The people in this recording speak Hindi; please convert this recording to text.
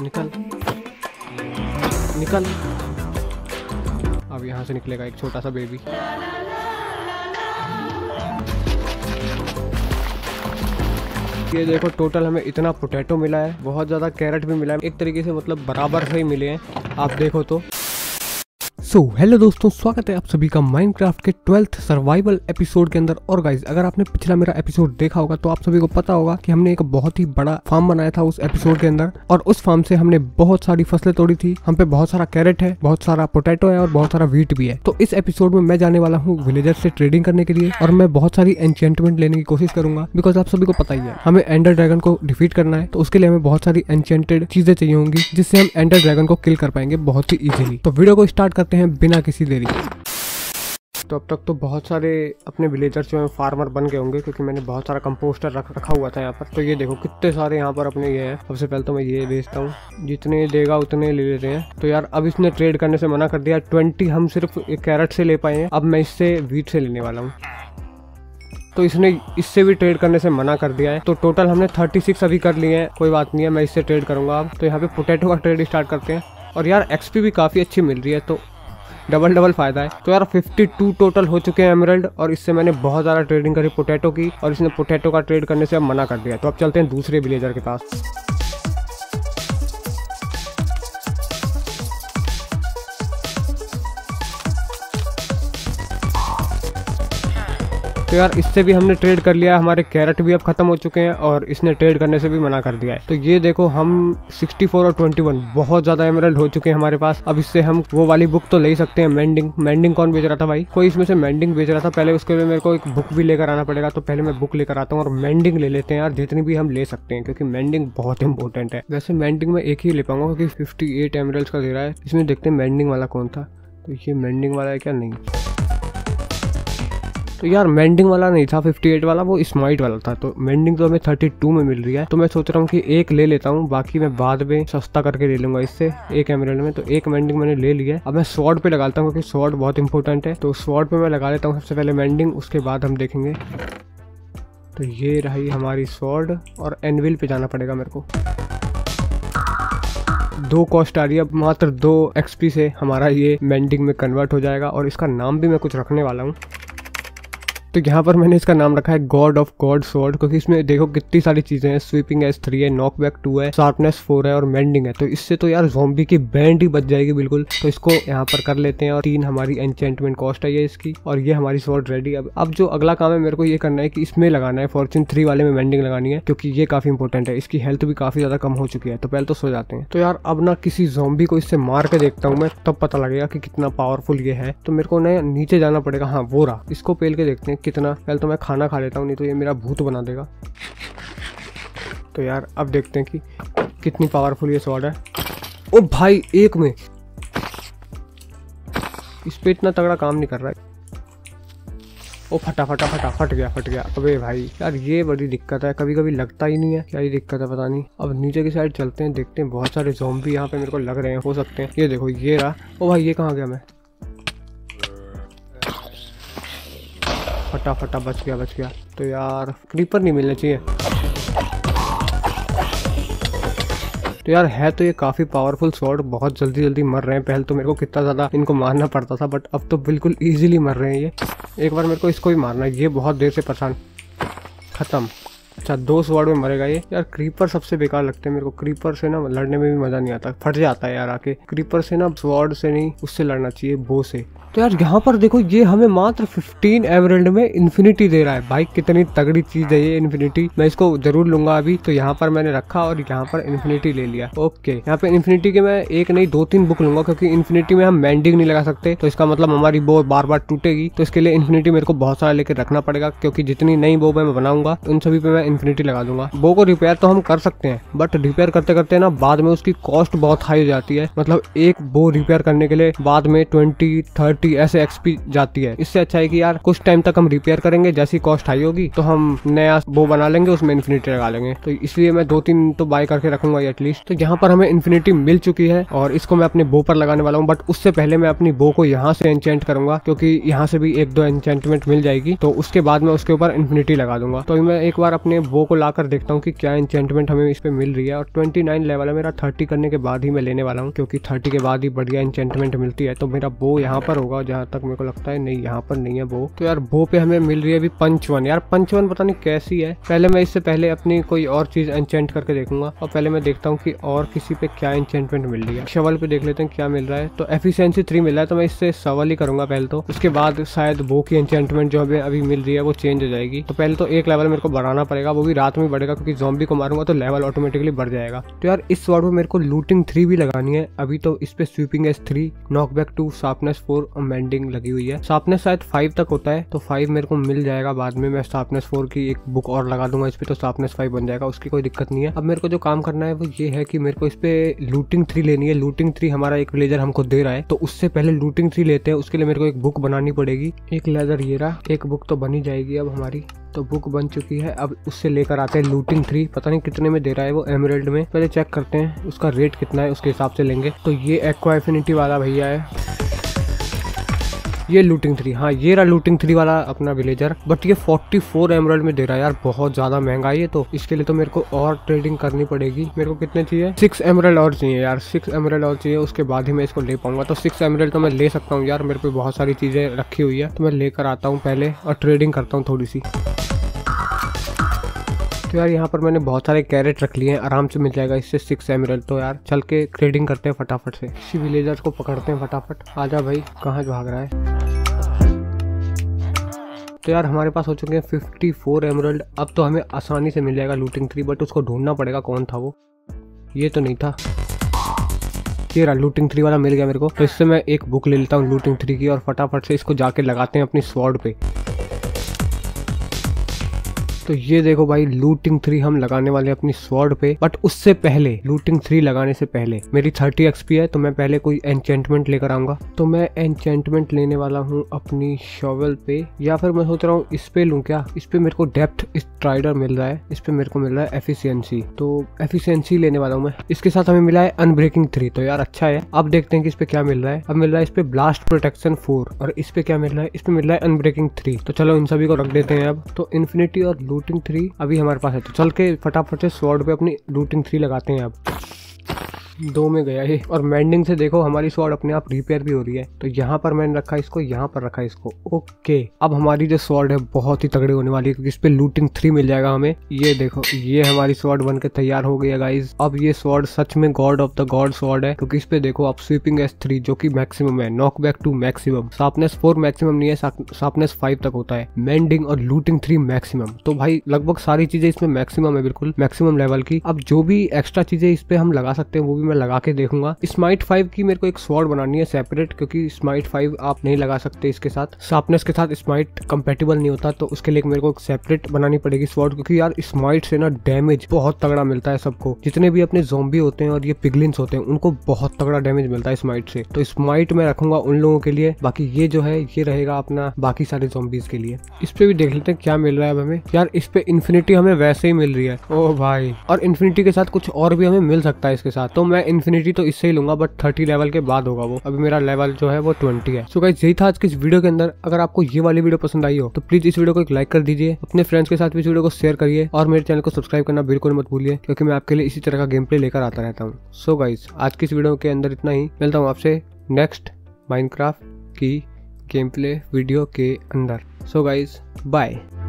निकल निकल। अब यहाँ से निकलेगा एक छोटा सा बेबी। ये देखो टोटल हमें इतना पोटैटो मिला है, बहुत ज़्यादा कैरेट भी मिला है, एक तरीके से मतलब बराबर से ही मिले हैं आप देखो तो। हेलो दोस्तों, स्वागत है आप सभी का माइनक्राफ्ट के 12th सर्वाइवल एपिसोड के अंदर। और गाइज अगर आपने पिछला मेरा एपिसोड देखा होगा तो आप सभी को पता होगा कि हमने एक बहुत ही बड़ा फार्म बनाया था उस एपिसोड के अंदर, और उस फार्म से हमने बहुत सारी फसलें तोड़ी थी। हम पे बहुत सारा कैरेट है, बहुत सारा पोटैटो है और बहुत सारा व्हीट भी है। तो इस एपिसोड में मैं जाने वाला हूँ विलेजर से ट्रेडिंग करने के लिए, और मैं बहुत सारी एन्चेंटमेंट लेने की कोशिश करूंगा, बिकॉज आप सभी को पता ही है हमें एंडर ड्रैगन को डिफीट करना है। तो उसके लिए हमें बहुत सारी एन्चेंटेड चीजें चाहिए होंगी जिससे हम एंडर ड्रैगन को किल कर पाएंगे बहुत ही इजीली। तो वीडियो को स्टार्ट करते हैं बिना किसी देरी। तो अब तक तो बहुत सारे अपने विलेजर्स जो हैं फार्मर बन गए होंगे, क्योंकि मैंने बहुत सारा कंपोस्टर रखा हुआ था यहाँ पर। तो ये देखो कितने सारे यहाँ पर अपने ये हैं। सबसे पहले तो मैं ये बेचता हूँ, जितने देगा उतने ले लेते हैं। तो यार अब इसने ट्रेड करने से मना कर दिया। 20 हम सिर्फ कैरेट से ले पाए हैं, अब मैं इससे व्हीट से लेने वाला हूँ। तो इसने इससे भी ट्रेड करने से मना कर दिया है। तो टोटल हमने 36 अभी कर लिए हैं। कोई बात नहीं है, मैं इससे ट्रेड करूँगा अब। तो यहाँ पे पोटैटो का ट्रेड स्टार्ट करते हैं। और यार एक्सपी भी काफ़ी अच्छी मिल रही है, तो डबल फायदा है। तो यार 52 टोटल हो चुके हैं एमराल्ड, और इससे मैंने बहुत ज़्यादा ट्रेडिंग करी पोटैटो की, और इसने पोटैटो का ट्रेड करने से अब मना कर दिया। तो अब चलते हैं दूसरे विलेजर के पास। तो यार इससे भी हमने ट्रेड कर लिया है, हमारे कैरेट भी अब खत्म हो चुके हैं, और इसने ट्रेड करने से भी मना कर दिया है। तो ये देखो हम 64 और 21 बहुत ज्यादा एमराल्ड हो चुके हैं हमारे पास। अब इससे हम वो वाली बुक तो ले ही सकते हैं, मेंडिंग कौन बेच रहा था भाई? कोई इसमें से मेंडिंग बेच रहा था पहले। उसके लिए मेरे को एक बुक भी लेकर आना पड़ेगा, तो पहले मैं बुक लेकर आता हूँ और मेंडिंग ले लेते हैं यार, जितनी भी हम ले सकते हैं, क्योंकि मेंडिंग बहुत इंपॉर्टेंट है। वैसे मेंडिंग में एक ही ले पाऊंगा क्योंकि 58 एमराल्ड्स का दे रहा है। इसमें देखते हैं मेंडिंग वाला कौन था। तो ये मेंडिंग वाला है क्या? नहीं, तो यार मेंडिंग वाला नहीं था 58 वाला, वो स्माइट वाला था। तो मेंडिंग तो हमें 32 में मिल रही है। तो मैं सोच रहा हूँ कि एक ले लेता हूँ, बाकी मैं बाद में सस्ता करके ले लूंगा इससे एक एमराल्ड में। तो एक मेंडिंग मैंने ले लिया है। अब मैं स्वॉर्ड पे लगाता हूँ क्योंकि स्वॉर्ड बहुत इंपॉर्टेंट है। तो स्वॉर्ड पे मैं लगा लेता हूँ सबसे पहले मेंडिंग, उसके बाद हम देखेंगे। तो ये रही हमारी स्वॉर्ड, और एनविल पे जाना पड़ेगा मेरे को। 2 कॉस्ट आ रही है, मात्र 2 एक्सपी से हमारा ये मेंडिंग में कन्वर्ट हो जाएगा। और इसका नाम भी मैं कुछ रखने वाला हूँ। तो यहाँ पर मैंने इसका नाम रखा है गॉड ऑफ गॉड स्वॉर्ड, क्योंकि इसमें देखो कितनी सारी चीजें हैं। स्वीपिंग S3 है, नॉकबैक 2 है, शार्पनेस 4 है और मेंडिंग है। तो इससे तो यार ज़ॉम्बी की बैंड ही बच जाएगी बिल्कुल। तो इसको यहाँ पर कर लेते हैं, और 3 हमारी एन्चेंटमेंट कॉस्ट है ये इसकी, और ये हमारी स्वॉर्ड रेडी। अब जो अगला काम है मेरे को ये करना है कि इसमें लगाना है, फॉर्च्यून 3 वाले में मेंडिंग लगानी है, क्योंकि ये काफी इंपॉर्टेंट है। इसकी हेल्थ भी काफी ज्यादा कम हो चुकी है। तो पहले तो सो जाते हैं। तो यार अब ना किसी ज़ॉम्बी को इससे मार के देखता हूँ मैं, तब पता लगेगा कि कितना पावरफुल ये है। तो मेरे को ना नीचे जाना पड़ेगा। हाँ वो रहा, इसको पेल के देखते हैं कितना। पहले तो मैं खाना खा लेता हूँ, नहीं तो ये मेरा भूत बना देगा। तो यार अब देखते हैं कि कितनी पावरफुल ये स्वॉर्ड है। ओ भाई एक में इस पे इतना तगड़ा काम नहीं कर रहा है। ओ फट गया। अबे भाई यार ये बड़ी दिक्कत है, कभी कभी लगता ही नहीं है। क्या ये दिक्कत है पता नहीं। अब नीचे की साइड चलते हैं, देखते हैं। बहुत सारे ज़ॉम्बी यहाँ पे मेरे को लग रहे हैं, हो सकते हैं। ये देखो ये रहा। ओ भाई ये कहाँ गया? मैं फटा बच गया। तो यार क्रीपर नहीं मिलने चाहिए। तो यार है तो ये काफी पावरफुल स्वॉर्ड, बहुत जल्दी मर रहे हैं। पहले तो मेरे को कितना ज्यादा इनको मारना पड़ता था, बट अब तो बिल्कुल इजीली मर रहे हैं ये। एक बार मेरे को इसको ही मारना है, ये बहुत देर से परेशान। खत्म। अच्छा 2 स्वॉर्ड में मरेगा ये। यार क्रीपर सबसे बेकार लगते हैं मेरे को। क्रीपर से ना लड़ने में भी मजा नहीं आता, फट जाता है यार आके। क्रीपर से ना स्वॉर्ड से नहीं, उससे लड़ना चाहिए, बो से। तो यार यहाँ पर देखो ये हमें मात्र 15 एमराल्ड में इन्फिनिटी दे रहा है। भाई कितनी तगड़ी चीज है ये इन्फिनिटी, मैं इसको जरूर लूंगा अभी। तो यहाँ पर मैंने रखा और यहाँ पर इन्फिनिटी ले लिया। ओके यहाँ पे इन्फिनिटी के मैं एक नहीं 2-3 बुक लूंगा, क्योंकि इन्फिनिटी में हम मेंडिंग नहीं लगा सकते। तो इसका मतलब हमारी बो बार टूटेगी। तो इसके लिए इन्फिनिटी मेरे को बहुत सारा लेकर रखना पड़ेगा, क्योंकि जितनी नई बो मैं बनाऊंगा उन सभी पे मैं इन्फिनिटी लगा दूंगा। बो को रिपेयर तो हम कर सकते हैं, बट रिपेयर करते करते ना बाद में उसकी कॉस्ट बहुत हाई हो जाती है। मतलब एक बो रिपेयर करने के लिए बाद में 20-30 ऐसे एक्सपी जाती है। इससे अच्छा है कि यार कुछ टाइम तक हम रिपेयर करेंगे, जैसी कॉस्ट हाई होगी तो हम नया बो बना लेंगे, उसमें इन्फिनिटी लगा लेंगे। तो इसलिए मैं 2-3 तो बाय करके रखूंगा एटलीस्ट। तो यहाँ पर हमें इन्फिनिटी मिल चुकी है, और इसको मैं अपने बो पर लगाने वाला हूँ। बट उससे पहले मैं अपनी बो को यहाँ से एन्चेंट करूंगा, क्योंकि यहाँ से भी 1-2 एन्चेंटमेंट मिल जाएगी। तो उसके बाद मैं उसके ऊपर इन्फिनिटी लगा दूंगा। तो मैं एक बार अपने अपने बो को लाकर देखता हूँ कि क्या एंचेंटमेंट हमें इस पे मिल रही है। और 29 लेवल है मेरा, 30 करने के बाद ही मैं लेने वाला हूँ, क्योंकि 30 के बाद ही बढ़िया एंचेंटमेंट मिलती है। तो मेरा बो यहाँ पर होगा जहाँ तक मेरे को लगता है। नहीं, यहाँ पर नहीं है बो। तो यार बो पे हमें मिल रही है अभी पंच 1। यार पंच 1 पता नहीं कैसी है। पहले मैं इससे पहले अपनी कोई और चीज एंचेंट करके देखूंगा, और पहले मैं देखता हूँ कि और किसी पे क्या एंचेंटमेंट मिल रही है। शवल पे देख लेते हैं क्या मिल रहा है। तो एफिशिएंसी 3 मिल रहा है, तो मैं इससे सवाल ही करूंगा पहले तो। उसके बाद शायद बो की एंचेंटमेंट जो हमें अभी मिल रही है वो चेंज हो जाएगी। तो पहले तो एक लेवल मेरे को बढ़ाना पड़ेगा, वो भी रात में बढ़ेगा, क्योंकि ज़ॉम्बी को मारूंगा तो लेवल ऑटोमेटिकली बढ़ जाएगा। तो यार इस स्वॉर्ड में मेरे को लूटिंग 3 भी लगानी है अभी। तो इस पे स्वीपिंग एज 3, नॉकबैक 2, शार्पनेस 4 और मेंडिंग लगी हुई है। शार्पनेस शायद 5 तक होता है, तो 5 मेरे को मिल जाएगा बाद में। मैं शार्पनेस 4 की एक बुक और लगा दूंगा इस पे, तो शार्पनेस 5 बन जाएगा, उसकी कोई दिक्कत नहीं है। अब मेरे को जो काम करना है वो ये है कि मेरे को इस पे लूटिंग 3 लेनी है। लूटिंग 3 हमारा एक विलेजर हमको दे रहा है, तो उससे पहले लूटिंग 3 लेते हैं। उसके लिए मेरे को एक बुक बनानी पड़ेगी। एक लेदर ये रहा, एक बुक तो बनी जाएगी अब हमारी। तो बुक बन चुकी है, अब उससे लेकर आते हैं लूटिंग 3। पता नहीं कितने में दे रहा है वो एमराल्ड में, पहले चेक करते हैं उसका रेट कितना है, उसके हिसाब से लेंगे। तो ये एक्वा एफिनिटी वाला भैया है, ये लूटिंग 3। हाँ ये रहा लूटिंग 3 वाला अपना विलेजर, बट ये 44 एमराल्ड में दे रहा है यार, बहुत ज्यादा महंगा है ये। तो इसके लिए तो मेरे को और ट्रेडिंग करनी पड़ेगी। मेरे को कितने चाहिए? 6 एमराल्ड और चाहिए यार, 6 एमराल्ड और चाहिए, उसके बाद ही मैं इसको ले पाऊंगा। तो 6 एमराल्ड तो मैं ले सकता हूँ यार, मेरे पे बहुत सारी चीजें रखी हुई है, तो मैं लेकर आता हूँ पहले और ट्रेडिंग करता हूँ थोड़ी सी। तो यार यहाँ पर मैंने बहुत सारे कैरेट रख लिए हैं, आराम से मिल जाएगा इससे 6 एमराल्ड। तो यार चल के ट्रेडिंग करते हैं फटाफट से, इसी विलेजर को पकड़ते हैं फटाफट। आजा भाई, कहाँ भाग रहा है? तो यार हमारे पास हो चुके हैं 54 एमराल्ड। अब तो हमें आसानी से मिल जाएगा लूटिंग 3, बट उसको ढूंढना पड़ेगा कौन था वो। ये तो नहीं था, ये रहा लूटिंग 3 वाला मिल गया मेरे को। तो इससे मैं एक बुक ले लेता हूँ लूटिंग 3 की, और फटाफट से इसको जाके लगाते हैं अपनी स्वॉर्ड पे। तो ये देखो भाई, लूटिंग 3 हम लगाने वाले हैं अपनी स्वॉर्ड पे। बट उससे पहले, लूटिंग 3 लगाने से पहले मेरी 30 XP है, तो मैं पहले कोई एन्चेंटमेंट लेकर आऊंगा। तो मैं एन्चेंटमेंट लेने वाला हूँ अपनी शॉवल पे, या फिर मैं सोच रहा हूँ इस पे लूँ क्या। इस पे मेरे को डेप्थ स्ट्राइडर मिल रहा है, इस पे मेरे को मिल रहा है एफिशिएंसी, तो एफिशिएंसी लेने वाला हूँ मैं। इसके साथ हमें मिला है अनब्रेकिंग 3, तो यार अच्छा है। अब देखते हैं कि इस पे क्या मिल रहा है। अब मिल रहा है इस पे ब्लास्ट प्रोटेक्शन 4, और इस पे क्या मिल रहा है? इस पे मिल रहा है अनब्रेकिंग 3। तो चलो इन सभी को रख देते हैं अब। तो इन्फिनिटी और लूटिंग 3 अभी हमारे पास है, तो चल के फटाफट से स्वॉर्ड पे अपनी लूटिंग 3 लगाते हैं। अब 2 में गया ये। और मेंडिंग से देखो हमारी स्वॉर्ड अपने आप रिपेयर भी हो रही है। तो यहाँ पर मैंने रखा इसको, यहाँ पर रखा इसको। ओके, अब हमारी जो स्वॉर्ड है बहुत ही तगड़ी होने वाली है, क्योंकि इस पे लूटिंग 3 मिल जाएगा हमें। ये देखो, ये हमारी स्वॉर्ड बनके तैयार हो गई है गाइज। अब ये स्वॉर्ड सच में god of the god sword है, क्योंकि इस पे देखो आप स्वीपिंग एज 3 जो कि मैक्सिमम है, नॉकबैक 2 मैक्सिमम, शार्पनेस 4 मैक्सिमम नहीं है, शार्पनेस 5 तक होता है, मेंडिंग और लूटिंग 3 मैक्सिमम। तो भाई लगभग सारी चीजें इसमें मैक्सिमम है, बिल्कुल मैक्सिमम लेवल की। अब जो भी एक्स्ट्रा चीजें इस पे हम लगा सकते हैं वो भी मैं लगा के देखूंगा। स्माइट 5 की मेरे को एक स्वॉर्ड बनानी है सेपरेट, क्योंकि स्माइट 5 आप नहीं लगा सकते इसके साथ, शार्पनेस के साथ स्माइट कंपेटिबल नहीं होता। तो उसके लिए मेरे को एक सेपरेट बनानी पड़ेगी स्वॉर्ड, क्योंकि यार स्माइट से ना डैमेज बहुत तगड़ा मिलता है सबको। जितने भी अपने ज़ॉम्बी होते हैं और ये पिगलिन्स होते हैं उनको बहुत तगड़ा डैमेज मिलता है स्माइट से। तो स्माइट मैं रखूंगा उन लोगों के लिए, बाकी ये जो है ये रहेगा अपना बाकी सारे ज़ॉम्बीज के लिए। इस पे भी देख लेते हैं क्या मिल रहा है अब हमें। यार इस पे इन्फिनिटी हमें वैसे ही मिल रही है, ओ भाई। और इन्फिनिटी के साथ कुछ और भी हमें मिल सकता है इसके साथ। तो मैं इन्फिनिटी तो इससे ही लूंगा, बट 30 लेवल के बाद होगा वो। अभी मेरा लेवल जो है वो 20 है। सो गाइस यही था आज की इस वीडियो के अंदर। अगर आपको ये वाली वीडियो पसंद आई हो तो प्लीज इस वीडियो को एक लाइक कर दीजिए, अपने फ्रेंड्स के साथ भी इस वीडियो को शेयर करिए, और मेरे चैनल को सब्सक्राइब करना बिल्कुल मत भूलिए, क्योंकि मैं आपके लिए इसी तरह का गेम प्ले लेकर आता रहता हूँ। सो गाइस आज की इस वीडियो के अंदर इतना ही। मिलता हूँ आपसे नेक्स्ट माइनक्राफ्ट की गेम प्ले वीडियो के अंदर। So guys bye.